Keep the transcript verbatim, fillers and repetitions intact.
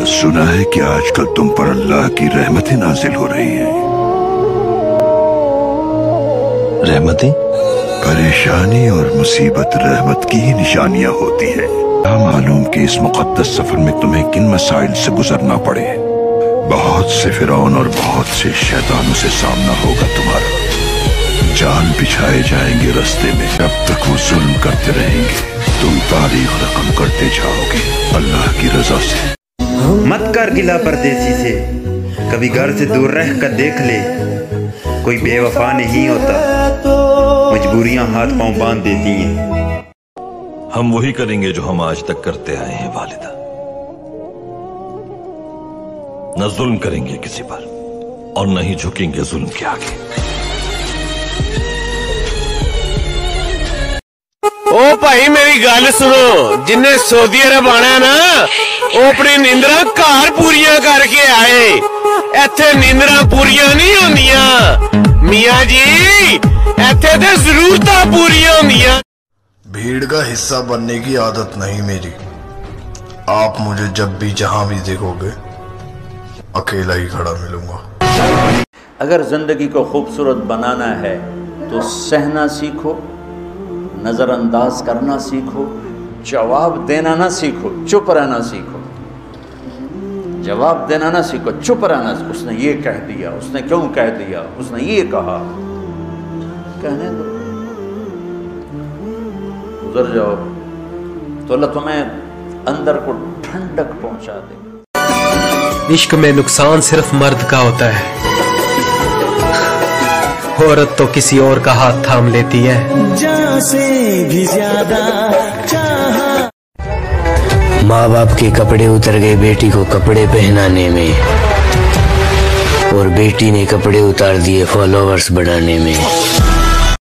सुना है कि आजकल तुम पर अल्लाह की रहमतें नाजिल हो रही हैं। रहमतें? परेशानी और मुसीबत रहमत की ही निशानियां होती है। क्या मालूम कि इस मुकद्दस सफर में तुम्हें किन मसाइल से गुजरना पड़े। बहुत से फिरौन और बहुत से शैतानों से सामना होगा तुम्हारा। जाल बिछाए जाएंगे रास्ते में, जब तक वो जुल्म करते रहेंगे तुम तारीख रकम करते जाओगे अल्लाह की रजा से। मत कर गिला परदेसी से, कभी घर से दूर रह कर देख ले। कोई बेवफा नहीं होता, मजबूरियां हाथ पांव बांध देती हैं। हम वही करेंगे जो हम आज तक करते आए हैं वालिदा। न जुल्म करेंगे किसी पर और न ही झुकेंगे जुल्म के आगे। ओ भाई मेरी गल सुनो, जिन्हें सऊदी अरब आना ना वो अपनी नींदरा घर पूरियां करके आए। इत्थे नींदरा पूरियां नहीं होंदियां मियां जी, इत्थे ते जरूरतां पूरियां होंदियां। भीड़ का हिस्सा बनने की आदत नहीं मेरी। आप मुझे जब भी जहां भी देखोगे अकेला ही खड़ा मिलूंगा। अगर जिंदगी को खूबसूरत बनाना है तो सहना सीखो, नजरअंदाज करना सीखो, जवाब देना ना सीखो, चुप रहना सीखो। जवाब देना ना सीखो, चुप रहना। उसने ये कह दिया, उसने क्यों कह दिया, उसने ये कहा, कहने दो, गुजर जाओ तो अल्लाह तुम्हें अंदर को ठंडक पहुंचा दे। इश्क में नुकसान सिर्फ मर्द का होता है, औरत तो किसी और का हाथ थाम लेती है। जान से भी ज्यादा चाहा। माँ बाप के कपड़े उतर गए बेटी को कपड़े पहनाने में, और बेटी ने कपड़े उतार दिए फॉलोवर्स बढ़ाने में।